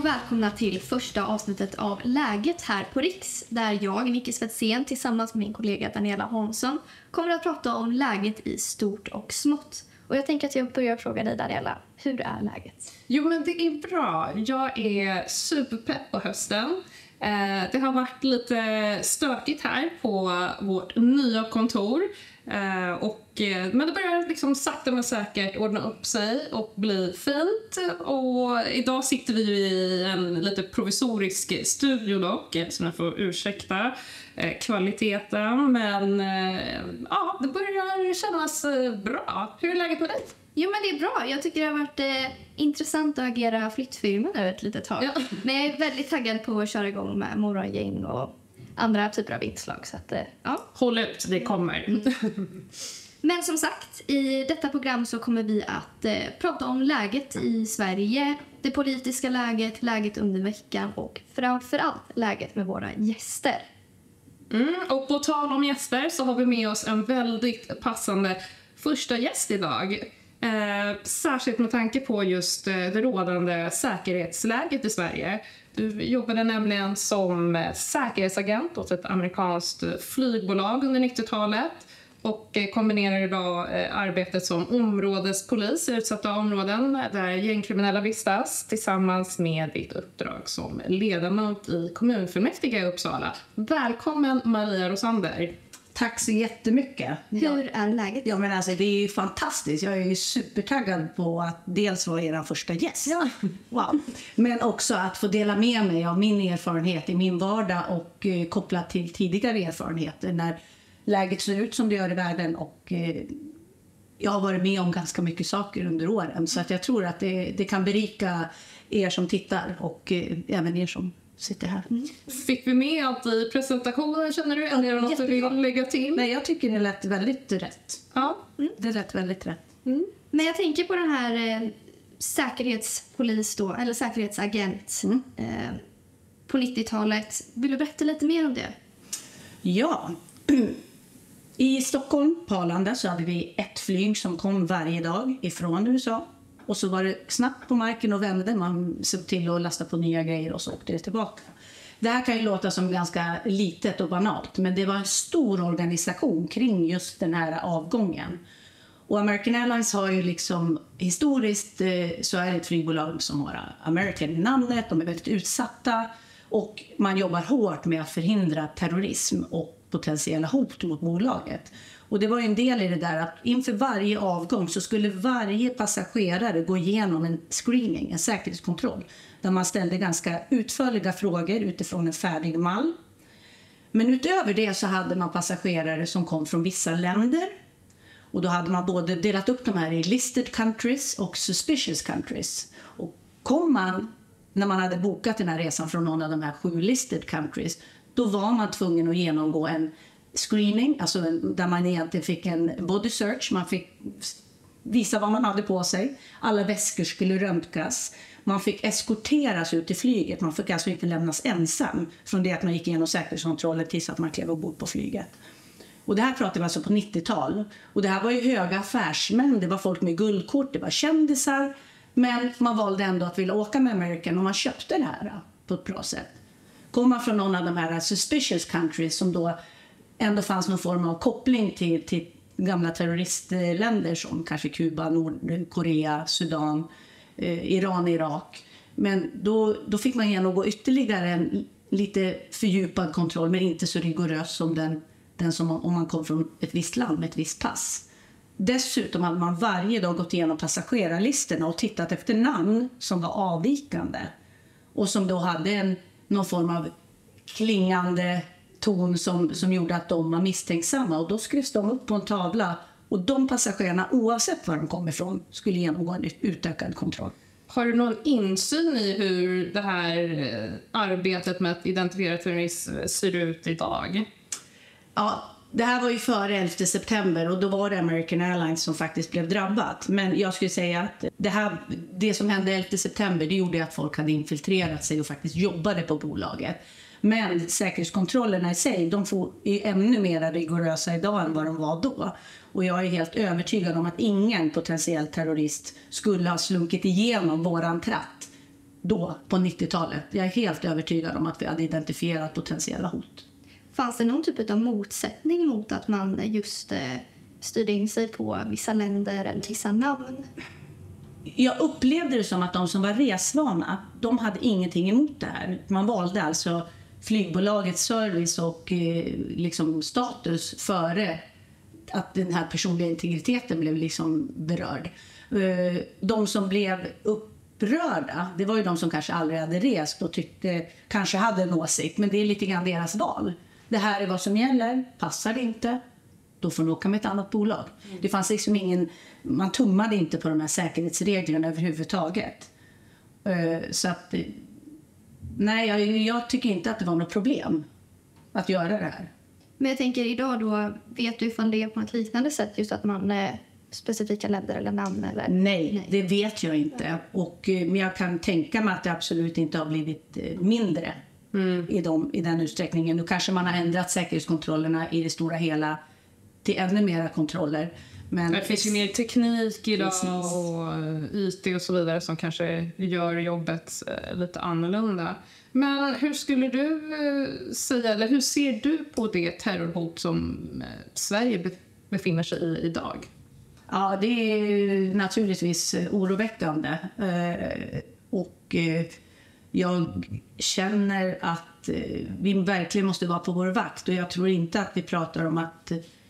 och välkomna till första avsnittet av Läget här på Riks, där jag, Nicky Svetsén, tillsammans med min kollega Daniela Hansson kommer att prata om läget i stort och smått. Och jag tänker att jag börjar fråga dig, Daniela, hur är läget? Jo, men det är bra. Jag är superpepp på hösten. Det har varit lite stökigt här på vårt nya kontor. Men det börjar liksom sakta men säkert ordna upp sig och bli fint. Och idag sitter vi i en lite provisorisk studio dock, så ni får ursäkta kvaliteten. Men ja, det börjar kännas bra. Hur är läget med dig? Jo, men det är bra. Jag tycker det har varit intressant att agera flyttfirma nu ett litet tag. Ja. Men jag är väldigt taggad på att köra igång med morgongäng och andra typer av inslag. Så att, ja. Håll ut, det kommer. Men som sagt, i detta program så kommer vi att prata om läget i Sverige, det politiska läget, läget under veckan och framförallt läget med våra gäster. Och på tal om gäster så har vi med oss en väldigt passande första gäst idag. Särskilt med tanke på just det rådande säkerhetsläget i Sverige. Du jobbade nämligen som säkerhetsagent åt ett amerikanskt flygbolag under 90-talet och kombinerar idag arbetet som områdespolis i utsatta områden där gängkriminella vistas tillsammans med ditt uppdrag som ledamot i kommunfullmäktige i Uppsala. Välkommen Maria Rosander. Tack så jättemycket. Hur är läget? Ja, men alltså, det är ju fantastiskt. Jag är ju supertaggad på att dels vara er första gäst. Ja. Wow. Men också att få dela med mig av min erfarenhet i min vardag och kopplat till tidigare erfarenheter när läget ser ut som det gör i världen. Och jag har varit med om ganska mycket saker under åren. Så att jag tror att det kan berika er som tittar och även er som sitter här. Fick vi med allt i presentationen, känner du? Eller är det något du vill lägga till? Nej, jag tycker det lät väldigt rätt. Ja. Det lät väldigt rätt. Men jag tänker på den här säkerhetspolis då, eller säkerhetsagent på 90-talet. Vill du berätta lite mer om det? Ja. I Stockholm, på Arlanda, så hade vi ett flyg som kom varje dag ifrån USA. Och så var det snabbt på marken och vände. Man såg till att lasta på nya grejer och så åkte det tillbaka. Det här kan ju låta som ganska litet och banalt. Men det var en stor organisation kring just den här avgången. Och American Airlines har ju liksom historiskt så är det ett flygbolag som har American i namnet. De är väldigt utsatta. Och man jobbar hårt med att förhindra terrorism och potentiella hot mot bolaget. Och det var en del i det där att inför varje avgång så skulle varje passagerare gå igenom en screening, en säkerhetskontroll. Där man ställde ganska utförliga frågor utifrån en färdig mall. Men utöver det så hade man passagerare som kom från vissa länder. Och då hade man både delat upp de här i listed countries och suspicious countries. Och kom man, när man hade bokat den här resan från någon av de här 7 listed countries, då var man tvungen att genomgå en screening, alltså där man egentligen fick en body search. Man fick visa vad man hade på sig. Alla väskor skulle röntgas. Man fick eskorteras ut i flyget. Man fick alltså inte lämnas ensam från det att man gick igenom säkerhetskontrollen tills att man klev ombord på flyget. Och det här pratade vi alltså på 90-tal. Och det här var ju höga affärsmän. Det var folk med guldkort. Det var kändisar. Men man valde ändå att vilja åka med American och man köpte det här på ett bra sätt. Kom man från någon av de här suspicious countries som då ändå fanns någon form av koppling till gamla terroristländer som kanske Kuba, Nordkorea, Sudan, Iran, Irak. Men då fick man genomgå ytterligare en lite fördjupad kontroll, men inte så rigorös som den som om man kom från ett visst land med ett visst pass. Dessutom hade man varje dag gått igenom passagerarlistorna och tittat efter namn som var avvikande. Och som då hade någon form av klingande ton som gjorde att de var misstänksamma. Och då skrevs de upp på en tavla. Och de passagerarna, oavsett var de kom ifrån, skulle genomgå en utökad kontroll. Har du någon insyn i hur det här arbetet med att identifiera terrorism ser ut idag? Ja, det här var ju före 11 september och då var det American Airlines som faktiskt blev drabbat. Men jag skulle säga att det som hände 11 september, det gjorde att folk hade infiltrerat sig och faktiskt jobbade på bolaget. Men säkerhetskontrollerna i sig, de är ännu mer rigorösa idag än vad de var då. Och jag är helt övertygad om att ingen potentiell terrorist skulle ha slunkit igenom våran tratt då på 90-talet. Jag är helt övertygad om att vi hade identifierat potentiella hot. Fanns det någon typ av motsättning mot att man just styrde in sig på vissa länder eller vissa namn? Jag upplevde det som att de som var resvana, de hade ingenting emot det här. Man valde alltså flygbolagets service och liksom status före att den här personliga integriteten blev liksom berörd. De som blev upprörda, det var ju de som kanske aldrig hade rest och tyckte, kanske hade en åsikt, men det är lite grann deras val. Det här är vad som gäller, passar det inte, då får de åka med ett annat bolag. Det fanns liksom man tummade inte på de här säkerhetsreglerna överhuvudtaget. Så att, nej, jag tycker inte att det var något problem att göra det här. Men jag tänker idag då, vet du ifall det är på ett liknande sätt just att man specifika länder eller namn? Eller? Nej, det vet jag inte. Men jag kan tänka mig att det absolut inte har blivit mindre i den utsträckningen. Nu kanske man har ändrat säkerhetskontrollerna i det stora hela till ännu mera kontroller. Men det finns ju mer teknik idag och IT och så vidare som kanske gör jobbet lite annorlunda. Men hur skulle du säga, eller hur ser du på det terrorhot som Sverige befinner sig i idag? Ja, det är naturligtvis oroväckande. Och jag känner att vi verkligen måste vara på vår vakt. Och jag tror inte att vi pratar om att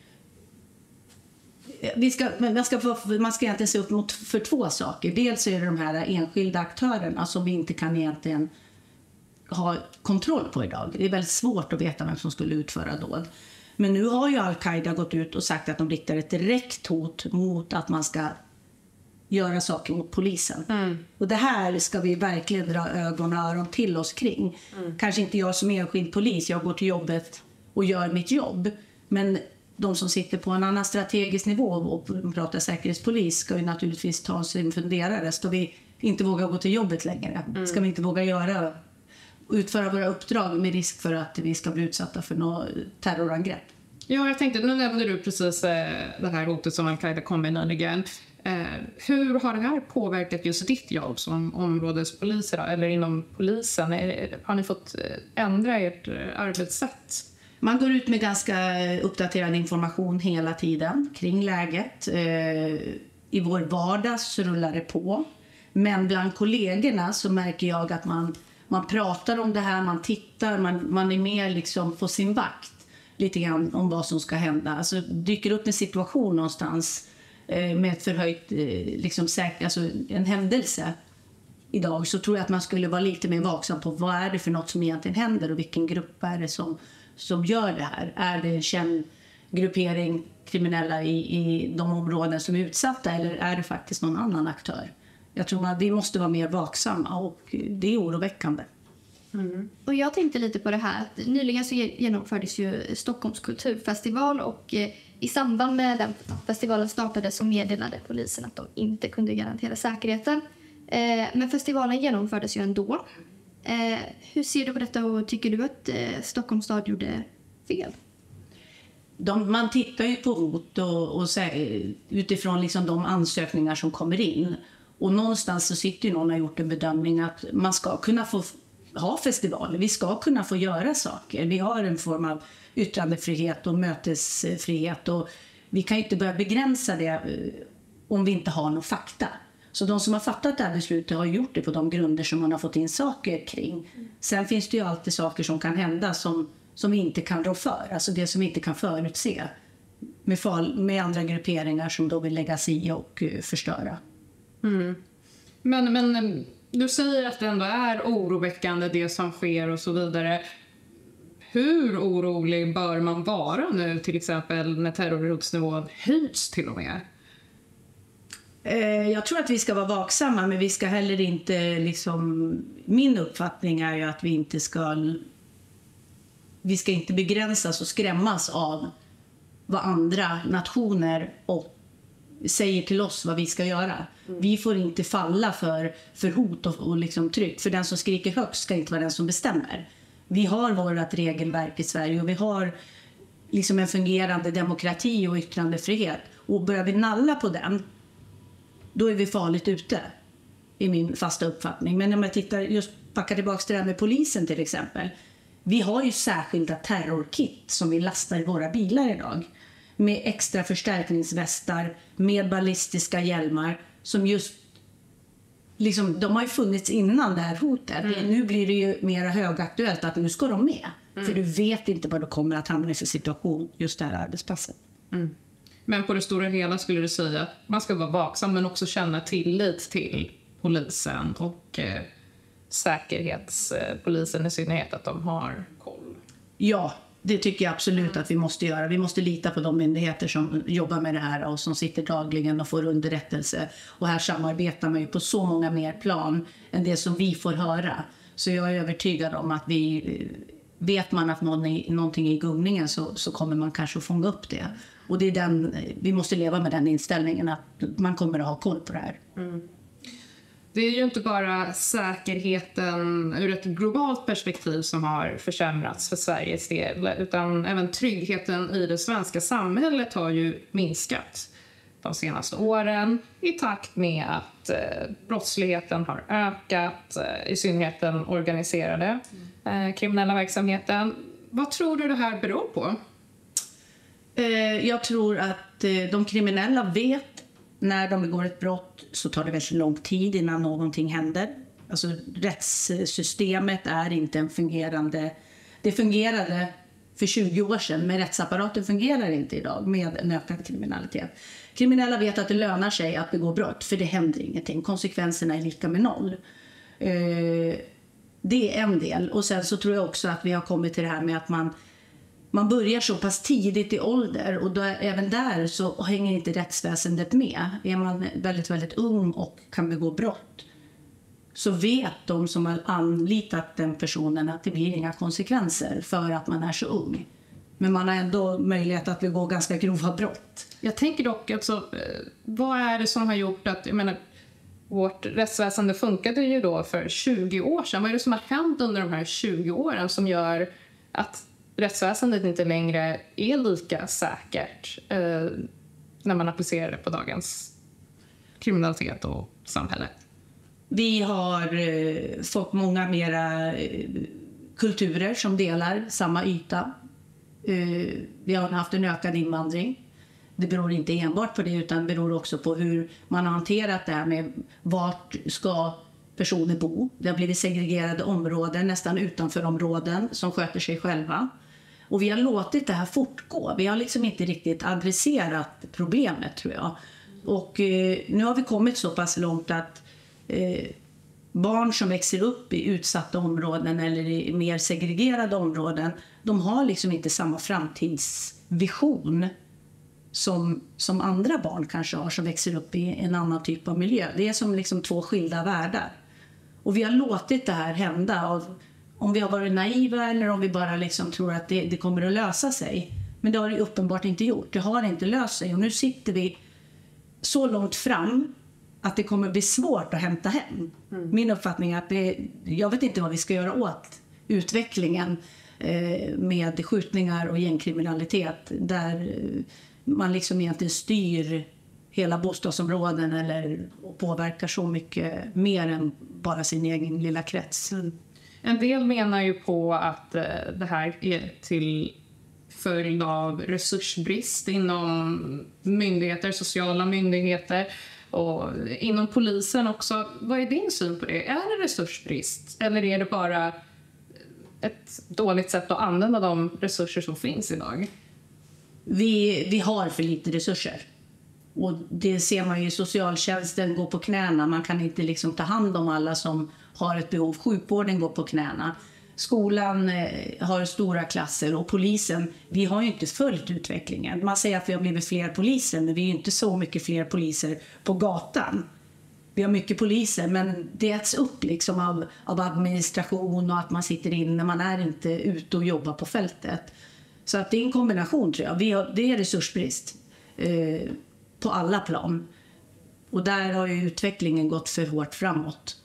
man ska egentligen se upp mot för två saker. Dels är det de här enskilda aktörerna som vi inte kan egentligen ha kontroll på idag. Det är väldigt svårt att veta vem som skulle utföra dåd. Men nu har ju Al-Qaida gått ut och sagt att de riktar ett direkt hot mot att man ska göra saker mot polisen. Och det här ska vi verkligen dra ögon och öron till oss kring. Kanske inte jag som enskild polis, jag går till jobbet och gör mitt jobb. Men de som sitter på en annan strategisk nivå och pratar säkerhetspolis ska ju naturligtvis ta sig en funderare. Ska vi inte våga gå till jobbet längre? Ska vi inte våga utföra våra uppdrag med risk för att vi ska bli utsatta för något terrorangrepp? Ja, jag tänkte, nu nämnde du precis det här hotet som Al-Qaida kom med nyligen. Hur har det här påverkat just ditt jobb som områdespolis eller inom polisen? Har ni fått ändra ert arbetssätt? Man går ut med ganska uppdaterad information hela tiden kring läget. I vår vardag så rullar det på. Men bland kollegorna så märker jag att man pratar om det här, man tittar, man är mer liksom på sin vakt lite grann om vad som ska hända. Alltså dyker upp en situation någonstans med ett förhöjt alltså en händelse idag, så tror jag att man skulle vara lite mer vaksam på vad är det för något som egentligen händer och vilken grupp är det som gör det här. Är det en känd gruppering kriminella i de områden som är utsatta, eller är det faktiskt någon annan aktör? Jag tror att vi måste vara mer vaksamma och det är oroväckande. Och jag tänkte lite på det här. Nyligen så genomfördes ju Stockholms kulturfestival och i samband med den festivalen startade så meddelade polisen att de inte kunde garantera säkerheten. Men festivalen genomfördes ju ändå. Hur ser du på detta och tycker du att Stockholms stad gjorde fel? Man tittar ju på hot och utifrån liksom de ansökningar som kommer in. Och någonstans så sitter ju någon och har gjort en bedömning att man ska kunna få ha festivaler. Vi ska kunna få göra saker. Vi har en form av yttrandefrihet och mötesfrihet. Och vi kan ju inte börja begränsa det om vi inte har någon fakta. Så de som har fattat det här beslutet har gjort det på de grunder som man har fått in saker kring. Sen finns det ju alltid saker som kan hända som vi inte kan rå för. Alltså det som vi inte kan förutse. Med andra grupperingar som då vill lägga sig i och förstöra. Men du säger att det ändå är oroväckande det som sker och så vidare. Hur orolig bör man vara nu till exempel när terrorhotsnivån höjs till och med? Jag tror att vi ska vara vaksamma, men vi ska heller inte min uppfattning är ju att vi ska inte begränsas och skrämmas av vad andra nationer säger till oss vad vi ska göra. Vi får inte falla för hot och tryck. För den som skriker högst ska inte vara den som bestämmer. Vi har vårt regelverk i Sverige och vi har en fungerande demokrati och yttrandefrihet. Och börjar vi nalla på den, då är vi farligt ute. i min fasta uppfattning. Men om jag tittar, just packar tillbaka till det här med polisen till exempel. Vi har ju särskilda terrorkit som vi lastar i våra bilar idag. Med extra förstärkningsvästar, med ballistiska hjälmar som just liksom, de har ju funnits innan det här hotet. Nu blir det ju mer högaktuellt att nu ska de med. För du vet inte vad du kommer att hamna i för situation just det här arbetsplatsen. Men på det stora hela skulle du säga att man ska vara vaksam men också känna tillit till polisen och säkerhetspolisen i synnerhet, att de har koll. Ja, det tycker jag absolut att vi måste göra. Vi måste lita på de myndigheter som jobbar med det här och som sitter dagligen och får underrättelse. Och här samarbetar man ju på så många mer plan än det som vi får höra. Så jag är övertygad om att vet man att någonting är i gungningen så kommer man kanske att fånga upp det. Och det är vi måste leva med den inställningen att man kommer att ha koll på det här. Det är ju inte bara säkerheten ur ett globalt perspektiv som har försämrats för Sveriges del, utan även tryggheten i det svenska samhället har ju minskat de senaste åren i takt med att brottsligheten har ökat, i synnerhet den organiserade kriminella verksamheten. Vad tror du det här beror på? Jag tror att de kriminella vet när de begår ett brott så tar det väldigt lång tid innan någonting händer. Alltså rättssystemet är inte en fungerande... Det fungerade för 20 år sedan, men rättsapparaten fungerar inte idag med en ökad kriminalitet. Kriminella vet att det lönar sig att begå brott för det händer ingenting. Konsekvenserna är lika med 0. Det är en del. Och sen så tror jag också att vi har kommit till det här med att man börjar så pass tidigt i ålder och även där så hänger inte rättsväsendet med. Är man väldigt, väldigt ung och kan begå brott så vet de som har anlitat den personen att det blir inga konsekvenser för att man är så ung. Men man har ändå möjlighet att begå ganska grova brott. Jag tänker dock, alltså, vad är det som har gjort att, jag menar, vårt rättsväsende funkade ju då för 20 år sedan. Vad är det som har hänt under de här 20 åren som gör att rättsväsendet inte längre är lika säkert när man applicerar det på dagens kriminalitet och samhälle? Vi har fått många mera kulturer som delar samma yta. Vi har haft en ökad invandring. Det beror inte enbart på det utan beror också på hur man har hanterat det här med vart ska personer bo. Det har blivit segregerade områden, nästan utanför områden som sköter sig själva. Och vi har låtit det här fortgå. Vi har liksom inte riktigt adresserat problemet, tror jag. Och nu har vi kommit så pass långt att barn som växer upp i utsatta områden eller i mer segregerade områden, de har liksom inte samma framtidsvision som andra barn kanske har som växer upp i en annan typ av miljö. Det är som liksom 2 skilda världar. Och vi har låtit det här hända om vi har varit naiva eller om vi bara liksom tror att det kommer att lösa sig. Men det har det uppenbart inte gjort. Det har inte löst sig och nu sitter vi så långt fram att det kommer bli svårt att hämta hem. Min uppfattning är att jag vet inte vad vi ska göra åt utvecklingen med skjutningar och gängkriminalitet där man liksom egentligen styr hela bostadsområden eller påverkar så mycket mer än bara sin egen lilla krets. En del menar ju på att det här är till följd av resursbrist inom myndigheter, sociala myndigheter och inom polisen också. Vad är din syn på det? Är det resursbrist eller är det bara ett dåligt sätt att använda de resurser som finns idag? Vi har för lite resurser. Och det ser man ju, socialtjänsten går på knäna. Man kan inte liksom ta hand om alla som har ett behov. Sjukvården går på knäna. Skolan har stora klasser och polisen, vi har ju inte följt utvecklingen. Man säger att vi har blivit fler poliser, men vi är ju inte så mycket fler poliser på gatan. Vi har mycket poliser, men det äts upp liksom av administration och att man sitter inne. Man är inte ute och jobbar på fältet. Så att det är en kombination, tror jag. Det är resursbrist på alla plan. Och där har ju utvecklingen gått för hårt framåt.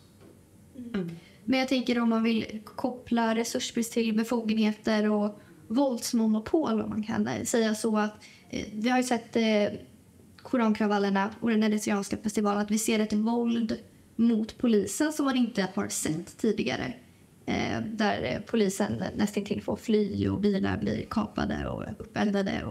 Men jag tänker om man vill koppla resursbrist till befogenheter och våldsmonopol, om man kan säga så, att vi har ju sett korankravallerna och den venetianska festivalen, att vi ser ett våld mot polisen som man inte har sett tidigare. Där polisen nästan till får fly och bilar blir kapade och uppeldade.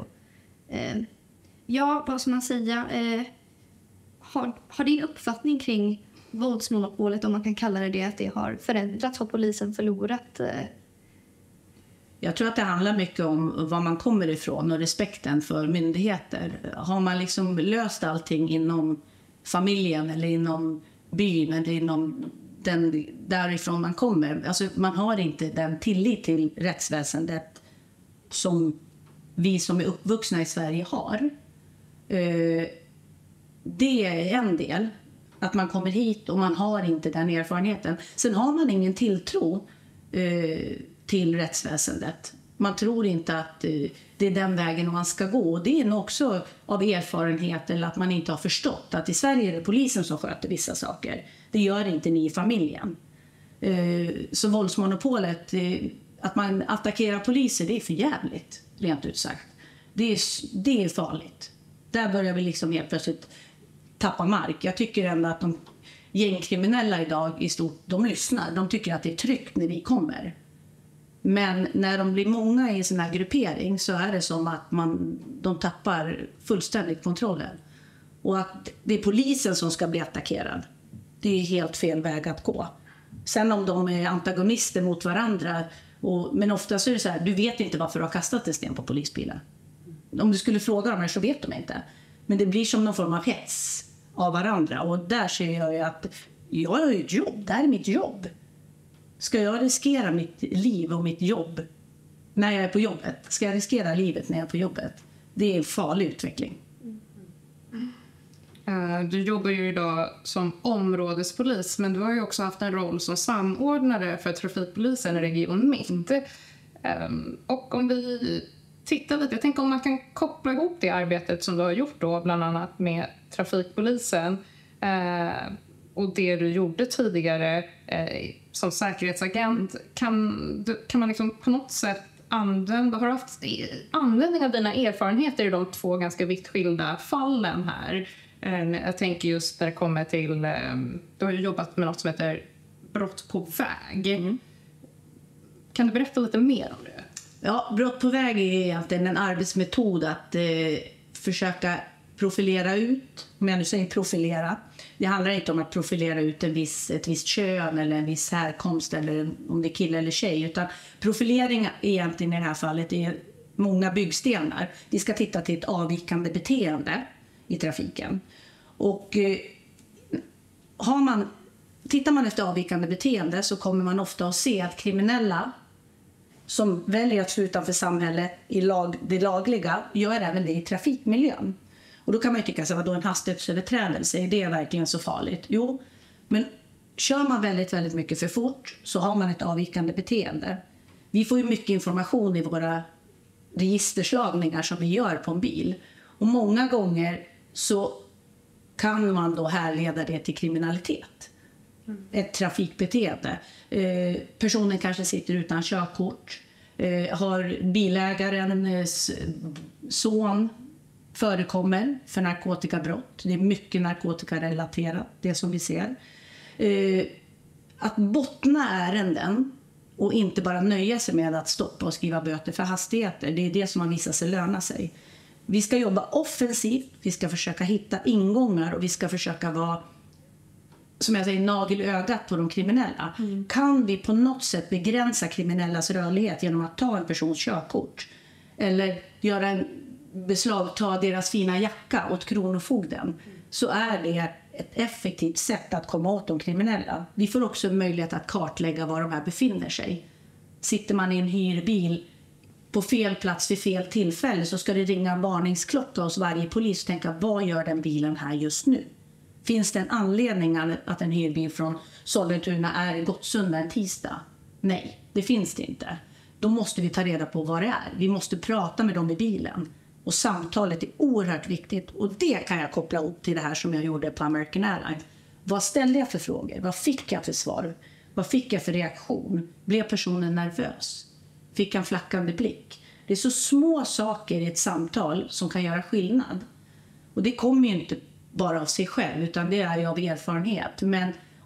Ja, vad ska man säga? Har din uppfattning kring våldsmonopolet, om man kan kalla det, att det har förändrats? Har polisen förlorat? Jag tror att det handlar mycket om var man kommer ifrån och respekten för myndigheter. Har man liksom löst allting inom familjen eller inom byn eller inom den därifrån man kommer. Alltså man har inte den tillit till rättsväsendet som vi som är uppvuxna i Sverige har. Det är en del. Att man kommer hit och man har inte den erfarenheten. Sen har man ingen tilltro till rättsväsendet. Man tror inte att det är den vägen man ska gå. Och det är nog också av erfarenhet eller att man inte har förstått att i Sverige är det polisen som sköter vissa saker. Det gör inte ni i familjen. Så våldsmonopolet, att man attackerar poliser, det är för jävligt, rent ut sagt. Det är farligt. Där börjar vi liksom helt plötsligt tappa mark. Jag tycker ändå att de gängkriminella idag i stort, de lyssnar. De tycker att det är tryggt när vi kommer. Men när de blir många i en sån här gruppering så är det som att de tappar fullständigt kontrollen. Och att det är polisen som ska bli attackerad. Det är helt fel väg att gå. Sen om de är antagonister mot varandra. Men ofta så är det så här, du vet inte varför du har kastat en sten på polisbilen. Om du skulle fråga dem här så vet de inte. Men det blir som någon form av hets av varandra. Och där ser jag ju att jag har ju ett jobb. Det här är mitt jobb. Ska jag riskera mitt liv och mitt jobb när jag är på jobbet? Ska jag riskera livet när jag är på jobbet? Det är en farlig utveckling. Du jobbar ju idag som områdespolis, men du har ju också haft en roll som samordnare för trafikpolisen i Region Mitt. Och om vi tittar lite, jag tänker om man kan koppla ihop det arbetet som du har gjort då, bland annat med trafikpolisen och det du gjorde tidigare som säkerhetsagent. Kan man liksom på något sätt har du haft användning av dina erfarenheter i de två ganska vitt skilda fallen här? Jag tänker just när det kommer till, du har ju jobbat med något som heter brott på väg. Kan du berätta lite mer om det? Ja, brott på väg är egentligen en arbetsmetod att försöka profilera ut. Om jag nu säger profilera. Det handlar inte om att profilera ut ett visst kön eller en viss härkomst eller om det är kille eller tjej. Utan profilering egentligen i det här fallet är många byggstenar. Vi ska titta till ett avvikande beteende i trafiken. Och tittar man efter avvikande beteende så kommer man ofta att se att kriminella som väljer att stå utanför samhället i det lagliga gör även det i trafikmiljön. Och då kan man ju tycka att en hastighetsöverträdelse, är det verkligen så farligt? Jo, men kör man väldigt, väldigt mycket för fort så har man ett avvikande beteende. Vi får ju mycket information i våra registerslagningar som vi gör på en bil. Och många gånger så kan man då härleda det till kriminalitet. Ett trafikbeteende. Personen kanske sitter utan körkort. Har bilägarens son förekommer för narkotikabrott. Det är mycket narkotikarelaterat, det som vi ser. Att bottna ärenden och inte bara nöja sig med att stoppa och skriva böter för hastigheter. Det är det som har visat sig löna sig. Vi ska jobba offensivt, vi ska försöka hitta ingångar och vi ska försöka vara, som jag säger, nagel i ögat på de kriminella. Kan vi på något sätt begränsa kriminellas rörlighet genom att ta en persons körkort? Eller beslagta deras fina jacka åt kronofogden, så är det ett effektivt sätt att komma åt de kriminella. Vi får också möjlighet att kartlägga var de här befinner sig. Sitter man i en hyrbil på fel plats vid fel tillfälle så ska det ringa en varningsklocka hos varje polis och tänka, vad gör den bilen här just nu? Finns det en anledning att en hyrbil från Sollentuna är i Gottsunda en tisdag? Nej, det finns det inte. Då måste vi ta reda på vad det är. Vi måste prata med dem i bilen. Och samtalet är oerhört viktigt. Och det kan jag koppla upp till det här som jag gjorde på American Airlines. Vad ställde jag för frågor? Vad fick jag för svar? Vad fick jag för reaktion? Blev personen nervös? Fick han flackande blick? Det är så små saker i ett samtal som kan göra skillnad. Och det kommer ju inte bara av sig själv, utan det är ju av erfarenhet. Men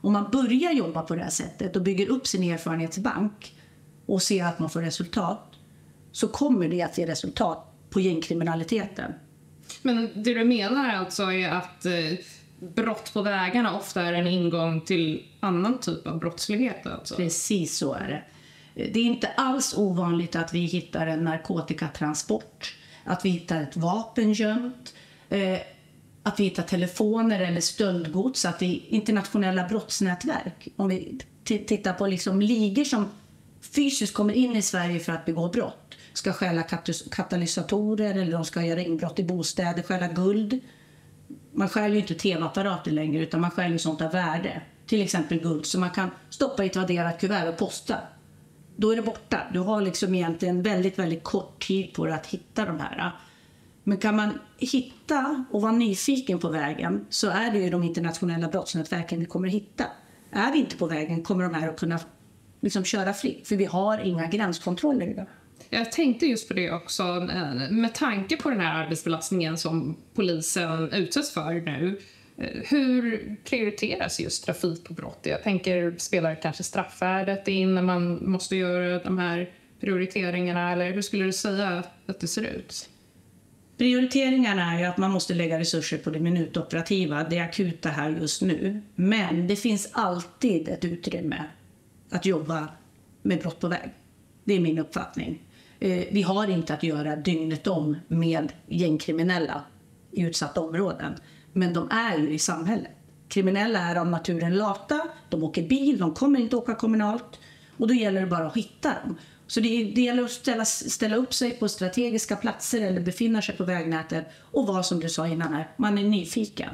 Om man börjar jobba på det här sättet och bygger upp sin erfarenhetsbank och ser att man får resultat, så kommer det att ge resultat på gängkriminaliteten. Men det du menar alltså är att brott på vägarna ofta är en ingång till annan typ av brottslighet? Alltså. Precis så är det. Det är inte alls ovanligt att vi hittar en narkotikatransport, att vi hittar ett vapen gömt, att vi hittar telefoner eller stöldgods, att vi internationella brottsnätverk. Om vi tittar på liksom ligor som fysiskt kommer in i Sverige för att begå brott, ska stjäla katalysatorer eller de ska göra inbrott i bostäder, stjäla guld. Man stjäl ju inte tv-apparater längre, utan man stjäl ju sånt av värde. Till exempel guld som man kan stoppa i ett vadderat kuvert och posta. Då är det borta. Du har liksom egentligen väldigt, väldigt kort tid på dig att hitta de här. Men kan man hitta och vara nyfiken på vägen, så är det ju de internationella brottsnätverken vi kommer att hitta. Är vi inte på vägen kommer de här att kunna liksom köra fritt, för vi har inga gränskontroller idag. Jag tänkte just på det också, med tanke på den här arbetsbelastningen som polisen utsätts för nu. Hur prioriteras just trafik på brott? Jag tänker, spelar kanske straffvärdet in när man måste göra de här prioriteringarna? Eller hur skulle du säga att det ser ut? Prioriteringarna är att man måste lägga resurser på det minutoperativa, det akuta här just nu. Men det finns alltid ett utrymme att jobba med brott på väg. Det är min uppfattning. Vi har inte att göra dygnet om med gängkriminella i utsatta områden. Men de är ju i samhället. Kriminella är av naturen lata, de åker bil, de kommer inte åka kommunalt. Och då gäller det bara att hitta dem. Så det gäller att ställa upp sig på strategiska platser eller befinna sig på vägnätet. Och vara, som du sa innan här, man är nyfiken.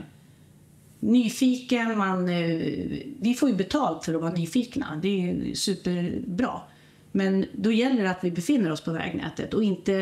Vi får ju betalt för att vara nyfikna, det är superbra. Men då gäller det att vi befinner oss på vägnätet och inte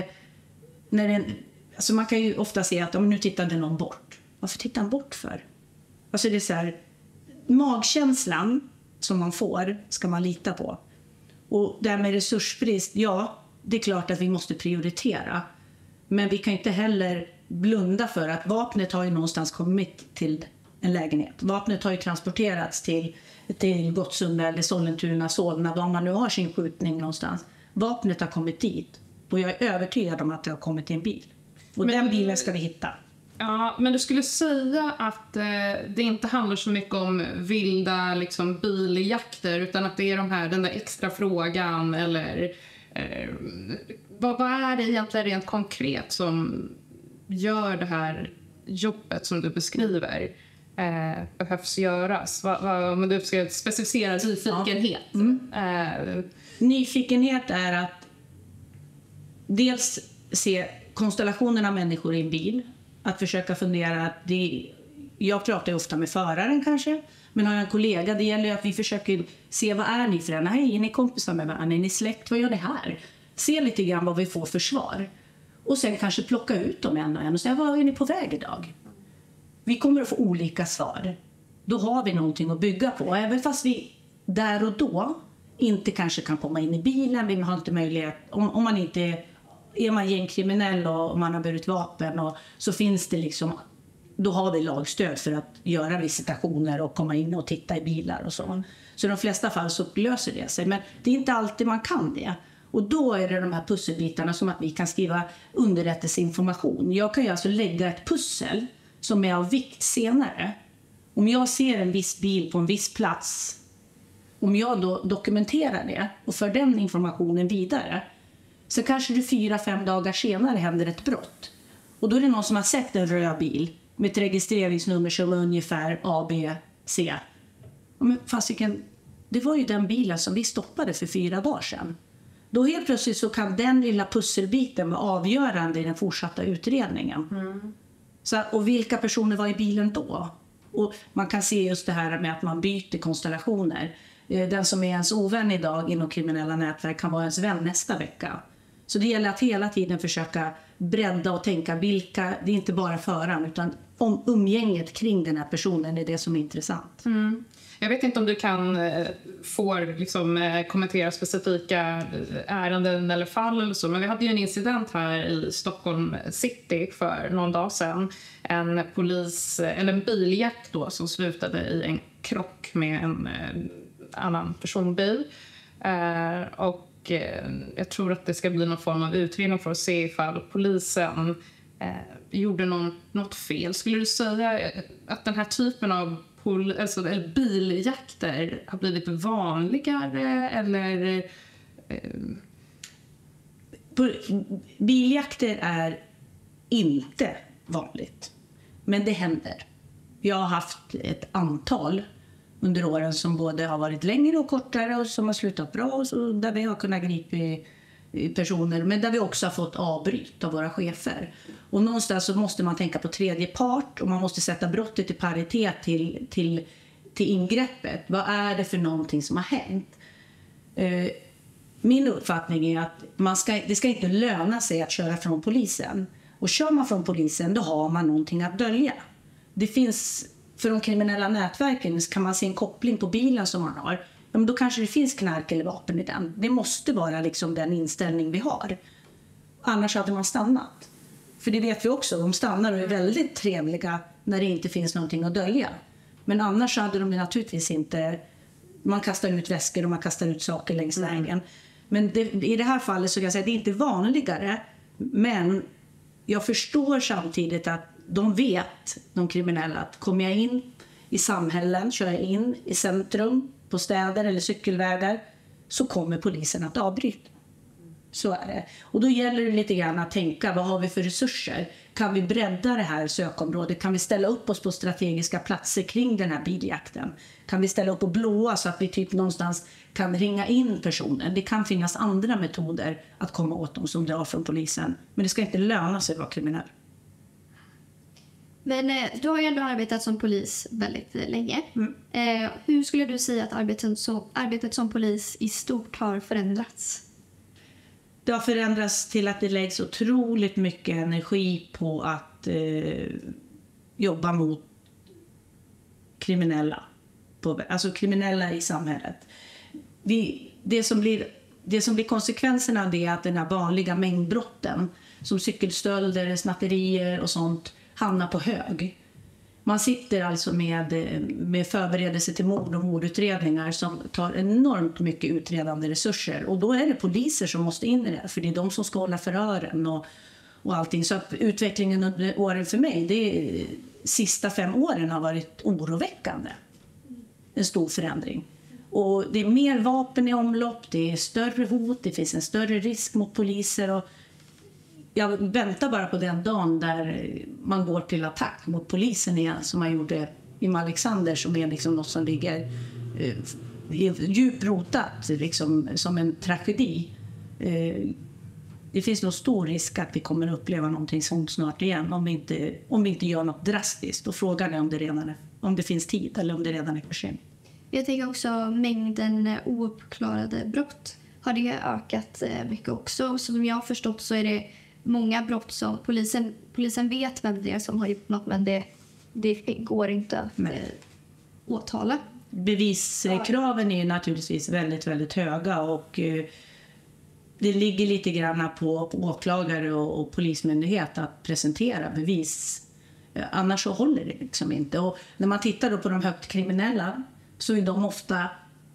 alltså man kan ju ofta se att om nu tittade någon bort. Varför tittar han bort för? Alltså det är så här, magkänslan som man får ska man lita på. Och det här med resursbrist, ja, det är klart att vi måste prioritera. Men vi kan inte heller blunda för att vapnet har ju någonstans kommit till en lägenhet. Vapnet har ju transporterats till Gottsunda eller Sollentuna, Solna, var man nu har sin skjutning någonstans. Vapnet har kommit dit och jag är övertygad om att det har kommit i en bil. Och den bilen ska vi hitta. Ja, men du skulle säga att det inte handlar så mycket om vilda liksom, biljakter, utan att det är den där extra frågan eller vad är det egentligen rent konkret som gör det här jobbet som du beskriver behövs göras? Om du ska specificera nyfikenhet. Nyfikenhet är att dels se konstellationen av människor i en bil. Att försöka fundera att jag pratar ju ofta med föraren kanske, men har jag en kollega, det gäller att vi försöker se vad är ni för en? Hej, är ni kompisar med varandra? Är ni släkt? Vad gör ni här? Se lite grann vad vi får för svar. Och sen kanske plocka ut dem en och en och säga, vad är ni på väg idag? Vi kommer att få olika svar. Då har vi någonting att bygga på. Även fast vi där och då inte kanske kan komma in i bilen, vi har inte möjlighet, om man inte är man gängkriminell och man har burit vapen så finns det liksom, då har vi lagstöd för att göra visitationer och komma in och titta i bilar och så. Så i de flesta fall så löser det sig, men det är inte alltid man kan det. Och då är det de här pusselbitarna som att vi kan skriva underrättelseinformation. Jag kan ju alltså lägga ett pussel som är av vikt senare. Om jag ser en viss bil på en viss plats, om jag då dokumenterar det och för den informationen vidare, så kanske det 4-5 dagar senare händer ett brott. Och då är det någon som har sett en röd bil med ett registreringsnummer som är ungefär ABC. Men fasiken, det var ju den bilen som vi stoppade för 4 dagar sedan. Då helt plötsligt så kan den lilla pusselbiten vara avgörande i den fortsatta utredningen. Så, och vilka personer var i bilen då? Och man kan se just det här med att man byter konstellationer. Den som är ens ovän idag inom kriminella nätverk kan vara ens vän nästa vecka. Så det gäller att hela tiden försöka bredda och tänka vilka, det är inte bara föraren utan om umgänget kring den här personen är det som är intressant. Jag vet inte om du får kommentera specifika ärenden eller fall eller så, men vi hade ju en incident här i Stockholm city för någon dag sedan. En biljakt då som slutade i en krock med en annan personbil. Jag tror att det ska bli någon form av utredning för att se ifall polisen gjorde något fel. Skulle du säga att den här typen av biljakter har blivit vanligare eller? Biljakter är inte vanligt, men det händer. Jag har haft ett antal under åren som både har varit längre och kortare och som har slutat bra och så, där vi har kunnat gripa personer, men där vi också har fått avbryt av våra chefer. Och någonstans så måste man tänka på tredje part och man måste sätta brottet i paritet till ingreppet. Vad är det för någonting som har hänt? Min uppfattning är att det ska inte löna sig att köra från polisen. Och kör man från polisen, då har man någonting att dölja. Det finns, för de kriminella nätverken kan man se en koppling på bilen som man har. Men då kanske det finns knark eller vapen i den. Det måste vara den inställning vi har. Annars hade man stannat. För det vet vi också, de stannar och är väldigt trevliga när det inte finns någonting att dölja. Men annars hade de naturligtvis inte... Man kastar ut väskor och man kastar ut saker längs vägen. Men i det här fallet så kan jag säga att det är inte vanligare. Men jag förstår samtidigt att de vet, de kriminella, att kommer jag in i samhällen, kör jag in i centrum, på städer eller cykelvägar, så kommer polisen att avbryta. Så är det. Och då gäller det lite grann att tänka, vad har vi för resurser? Kan vi bredda det här sökområdet? Kan vi ställa upp oss på strategiska platser kring den här biljakten? Kan vi ställa upp och blåa så att vi någonstans kan ringa in personen? Det kan finnas andra metoder att komma åt dem som drar från polisen. Men det ska inte löna sig att vara kriminell. Men du har ju ändå arbetat som polis väldigt länge. Hur skulle du säga att arbetet som polis i stort har förändrats? Det har förändrats till att det läggs otroligt mycket energi på att jobba mot kriminella. Alltså kriminella i samhället. Det som blir konsekvenserna av det är att den här vanliga mängdbrotten som cykelstölder, snatterier och sånt hamnar på hög. Man sitter alltså med förberedelse till mord och mordutredningar som tar enormt mycket utredande resurser. Och då är det poliser som måste in i det, för det är de som ska hålla förhören och allting. Så att utvecklingen under åren för mig, sista 5 åren har varit oroväckande. En stor förändring. Och det är mer vapen i omlopp, det är större hot, det finns en större risk mot poliser och jag väntar bara på den dagen där man går till attack mot polisen igen, som man gjorde i Alexander, som är något som ligger djupt rotat som en tragedi. Det finns nog stor risk att vi kommer att uppleva någonting sånt snart igen om vi inte gör något drastiskt. Och frågan är om det finns tid eller om det redan är för sent. Jag tänker också mängden ouppklarade brott. Har det ökat mycket också? Som jag har förstått så är det många brott som polisen vet vem det är som har gjort något, men det går inte att åtala. Beviskraven är naturligtvis väldigt, väldigt höga och det ligger lite grann på åklagare och polismyndighet att presentera bevis. Annars så håller det inte. Och när man tittar då på de högt kriminella så är de ofta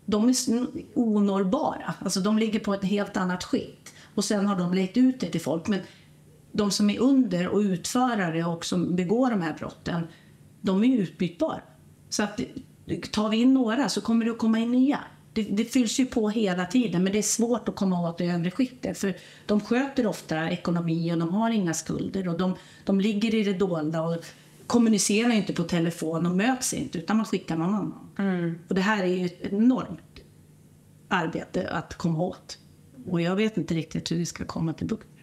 onårbara. Alltså de ligger på ett helt annat skikt. Och sen har de lejt ut det till folk. Men de som är under och utförare och som begår de här brotten, de är utbytbara. Så att tar vi in några så kommer det att komma in nya. Det fylls ju på hela tiden, men det är svårt att komma åt det övre skiktet. För de sköter ofta ekonomi och de har inga skulder. Och de ligger i det dolda och kommunicerar inte på telefon och möts inte, utan man skickar någon annan. Och det här är ju ett enormt arbete att komma åt. Och jag vet inte riktigt hur vi ska komma till bukt.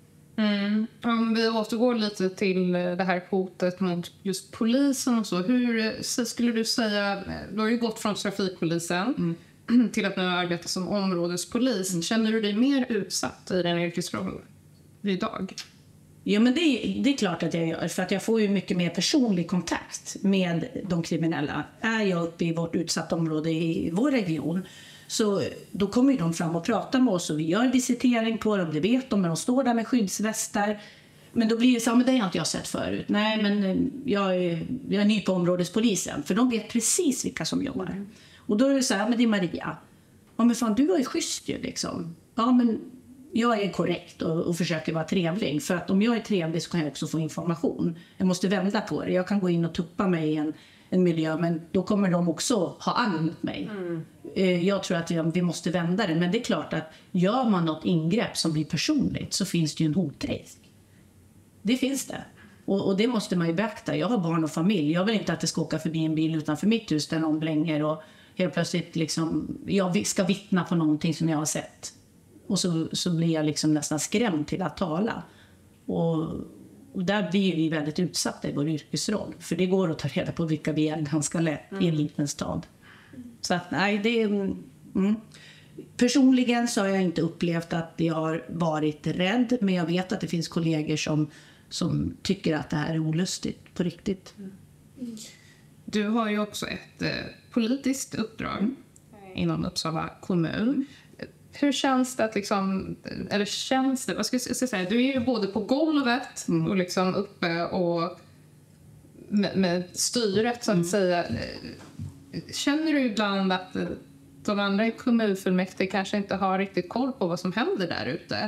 Om vi återgår lite till det här hotet mot just polisen och så. Hur skulle du säga, du har ju gått från trafikpolisen till att nu arbeta som områdespolis. Känner du dig mer utsatt i den yrkesrollen idag? Ja, men det är klart att jag gör, för att jag får ju mycket mer personlig kontakt med de kriminella. Är jag uppe i vårt utsatta område i vår region, så då kommer ju de fram och pratar med oss och vi gör visitering på dem, det vet de, men de står där med skyddsvästar. Men då blir det så, men det har inte jag sett förut. Nej, men jag är ny på områdespolisen, för de vet precis vilka som jobbar. Och då är det så här, men det är Maria. Ja, men fan, du var ju schysst ju liksom. Ja, men jag är korrekt och försöker vara trevlig. För att om jag är trevlig så kan jag också få information. Jag måste vända på det. Jag kan gå in och tuppa mig i en miljö, men då kommer de också ha agg mot mig. Jag tror att vi måste vända det. Men det är klart att gör man något ingrepp som blir personligt så finns det ju en hotrisk. Det finns det. Och det måste man ju beakta. Jag har barn och familj. Jag vill inte att det ska åka förbi en bil utanför mitt hus där någon blänger och helt plötsligt liksom, jag ska vittna på någonting som jag har sett. Och så blir jag liksom nästan skrämd till att tala. Och där blir vi väldigt utsatta i vår yrkesroll. För det går att ta reda på vilka vi är ganska lätt i en liten stad. Så att nej, det är... Personligen så har jag inte upplevt att jag har varit rädd. Men jag vet att det finns kollegor som tycker att det här är olustigt på riktigt. Du har ju också ett politiskt uppdrag inom Uppsala kommun. Hur känns det att liksom, eller känns det, vad ska jag säga, du är ju både på golvet och liksom uppe och med styret så att säga. Känner du ibland att de andra i kommunfullmäktige kanske inte har riktigt koll på vad som händer där ute?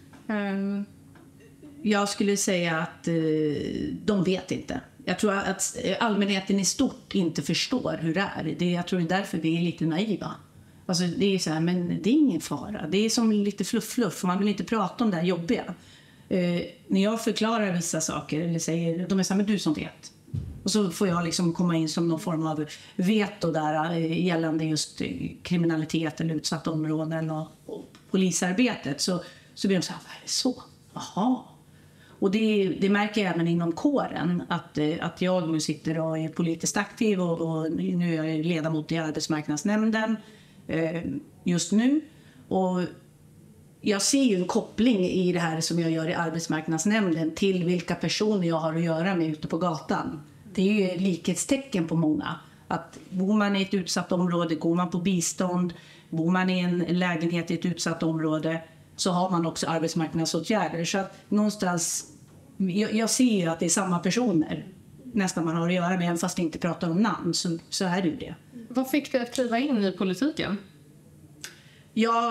Jag skulle säga att de vet inte. Jag tror att allmänheten i stort inte förstår hur det är. Jag tror det är därför vi är lite naiva. Alltså det är så här, men det är ingen fara. Det är som lite fluff. Man vill inte prata om det här jobbiga. När jag förklarar vissa saker eller säger, de är så här, men du som vet. Och så får jag liksom komma in som någon form av veto där gällande just kriminalitet eller utsatta områden och polisarbetet. Så blir de så här, vad är det så? Jaha. Och det märker jag även inom kåren att jag nu sitter och är politiskt aktiv och nu är jag ledamot i arbetsmarknadsnämnden just nu. Och jag ser ju en koppling i det här som jag gör i arbetsmarknadsnämnden till vilka personer jag har att göra med ute på gatan. Det är ju likhetstecken på många. Att bor man i ett utsatt område, går man på bistånd, bor man i en lägenhet i ett utsatt område, så har man också arbetsmarknadsåtgärder. Så att någonstans, jag ser ju att det är samma personer nästan man har att göra med, fast inte pratar om namn, så är det ju det. Vad fick dig att kliva in i politiken? Jag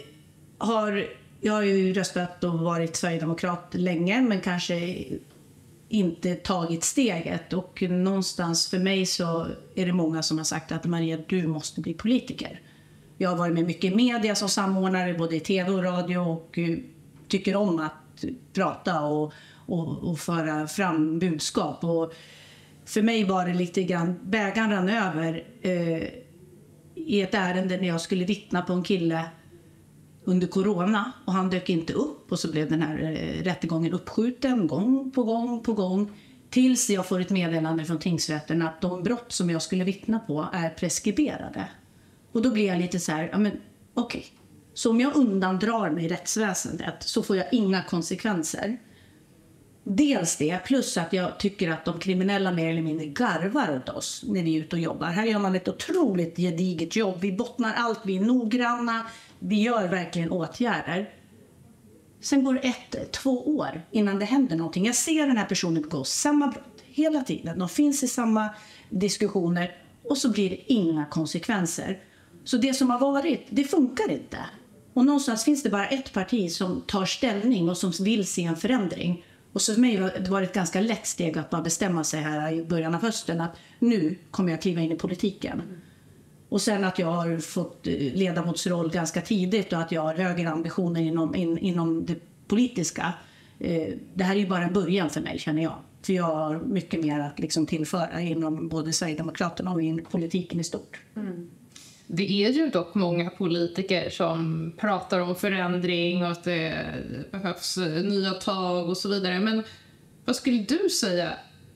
har ju röstat och varit sverigedemokrat länge, men kanske inte tagit steget. Och någonstans för mig så är det många som har sagt att Maria, du måste bli politiker. Jag har varit med mycket i media som samordnare, både i tv och radio, och tycker om att prata och föra fram budskap. Och för mig var det lite grann, bägaren rann över i ett ärende när jag skulle vittna på en kille under corona, och han dök inte upp, och så blev den här rättegången uppskjuten gång på gång tills jag får ett meddelande från tingsrätten att de brott som jag skulle vittna på är preskriberade. Och då blir jag lite så här, ja men okej. Så om jag undandrar mig rättsväsendet så får jag inga konsekvenser. Dels det, plus att jag tycker att de kriminella mer eller mindre garvar åt oss när vi är ute och jobbar. Här gör man ett otroligt gediget jobb. Vi bottnar allt, vi är noggranna, vi gör verkligen åtgärder. Sen går det 1-2 år innan det händer någonting. Jag ser den här personen begå samma brott hela tiden. De finns i samma diskussioner och så blir det inga konsekvenser. Så det som har varit, det funkar inte. Och någonstans finns det bara ett parti som tar ställning och som vill se en förändring. Och så för mig har det varit ett ganska lätt steg att bara bestämma sig här i början av hösten att nu kommer jag kliva in i politiken. Och sen att jag har fått ledamotsroll ganska tidigt och att jag har högre ambitioner inom det politiska. Det här är ju bara en början för mig, känner jag. För jag har mycket mer att liksom tillföra inom både Sverigedemokraterna och in politiken i stort. Mm. Det är ju dock många politiker som pratar om förändring och att det behövs nya tag och så vidare. Men vad skulle du säga?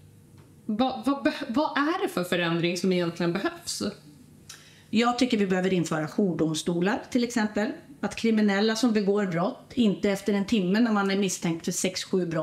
Vad är det för förändring som egentligen behövs? Jag tycker vi behöver införa jourdomstolar till exempel. Att kriminella som begår brott, inte efter en timme när man är misstänkt för 6-7 brott,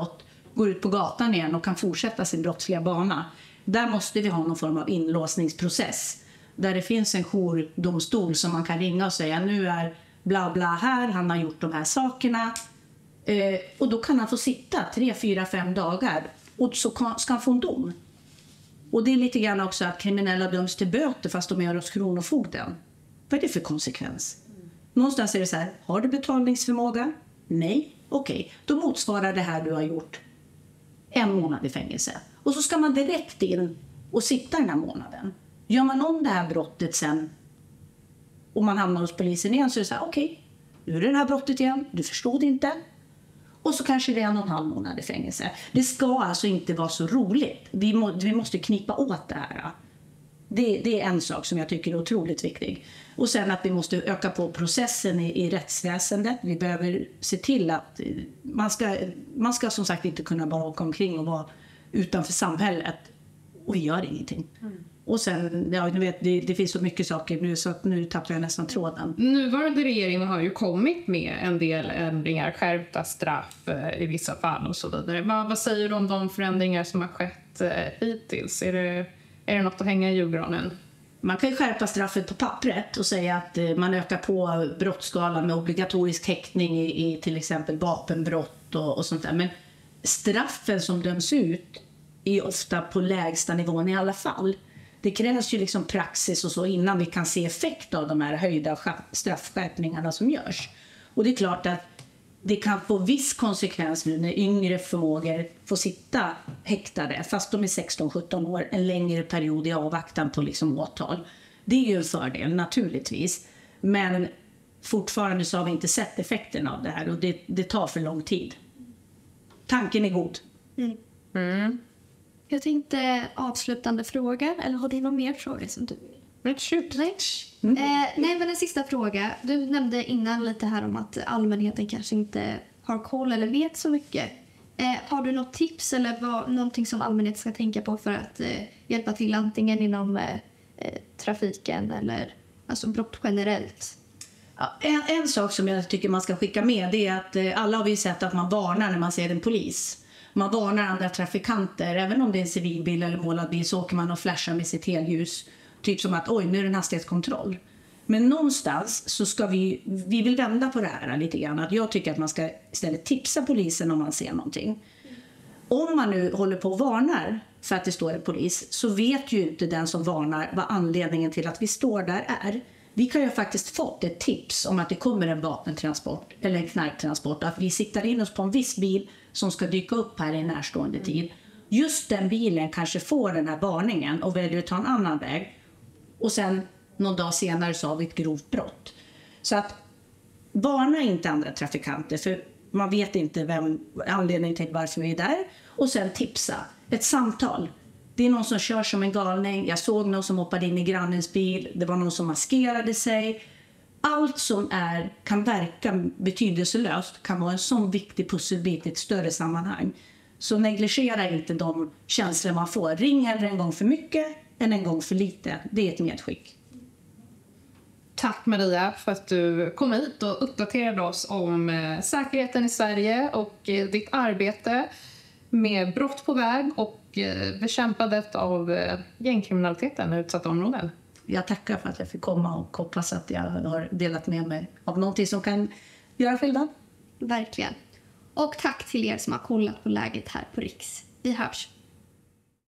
går ut på gatan igen och kan fortsätta sin brottsliga bana. Där måste vi ha någon form av inlåsningsprocess. Där det finns en jourdomstol som man kan ringa och säga nu är bla bla här, han har gjort de här sakerna. Och då kan han få sitta 3, 4, 5 dagar och så ska han få en dom. Och det är lite grann också att kriminella döms till böter fast de är hos kronofogden. Vad är det för konsekvens? Någonstans är det så här, har du betalningsförmåga? Nej, okej. Då motsvarar det här du har gjort 1 månad i fängelse. Och så ska man direkt in och sitta den här månaden. Gör man om det här brottet sen och man hamnar hos polisen igen så är det så här, okej, nu är det här brottet igen, du förstod inte. Och så kanske det är 1,5 månad i fängelse. Det ska alltså inte vara så roligt. Vi måste knipa åt det här. Det är en sak som jag tycker är otroligt viktig. Och sen att vi måste öka på processen i rättsväsendet. Vi behöver se till att man ska som sagt inte kunna bara åka omkring och vara utanför samhället och vi gör ingenting. Och sen, ja, ni vet, det finns så mycket saker nu så att nu tappar jag nästan tråden. Nuvarande regeringen har ju kommit med en del ändringar, skärpta straff i vissa fall och så vidare. Vad säger du om de förändringar som har skett hittills? Är det något att hänga i julgranen? Man kan ju skärpa straffet på pappret och säga att man ökar på brottsskalan med obligatorisk häktning i till exempel vapenbrott och sånt där. Men straffen som döms ut är ofta på lägsta nivån i alla fall. Det krävs ju liksom praxis och så innan vi kan se effekt av de här höjda straffskärpningarna som görs. Och det är klart att det kan få viss konsekvens nu när yngre förmågor får sitta häktade fast de är 16-17 år en längre period i avvaktan på liksom åtal. Det är ju en fördel naturligtvis. Men fortfarande så har vi inte sett effekten av det här och det tar för lång tid. Tanken är god. Jag tänkte avslutande fråga, eller har du någon mer fråga som du vill? Nej, men en sista fråga. Du nämnde innan lite här om att allmänheten kanske inte har koll eller vet så mycket. Har du något tips eller någonting som allmänheten ska tänka på för att hjälpa till antingen inom trafiken eller alltså brott generellt? Ja, en sak som jag tycker man ska skicka med det är att alla har vi sett att man varnar när man ser en polis. Man varnar andra trafikanter, även om det är en civilbil eller målad bil så åker man och flashar med sitt helljus. Typ som att oj, nu är det en hastighetskontroll. Men någonstans så ska vi vill vända på det här lite grann. Att jag tycker att man ska istället tipsa polisen om man ser någonting. Om man nu håller på och varnar för att det står en polis så vet ju inte den som varnar vad anledningen till att vi står där är. Vi kan ju faktiskt fått ett tips om att det kommer en vapentransport eller en knarktransport. Att vi siktar in oss på en viss bil som ska dyka upp här i närstående tid. Just den bilen kanske får den här varningen och väljer att ta en annan väg. Och sen någon dag senare så har vi ett grovt brott. Så att varna inte andra trafikanter för man vet inte vem anledningen till varför vi är där. Och sen tipsa. Ett samtal. Det är någon som kör som en galning. Jag såg någon som hoppade in i grannens bil. Det var någon som maskerade sig. Allt som kan verka betydelselöst kan vara en sån viktig pusselbit i ett större sammanhang. Så negligera inte de känslor man får. Ring hellre en gång för mycket än en gång för lite. Det är ett medskick. Tack Maria för att du kom hit och uppdaterade oss om säkerheten i Sverige och ditt arbete med brott på väg och bekämpandet av gängkriminaliteten i utsatta områden. Jag tackar för att jag fick komma och hoppas att jag har delat med mig av någonting som kan göra skillnad. Verkligen. Och tack till er som har kollat på läget här på Riks. Vi hörs.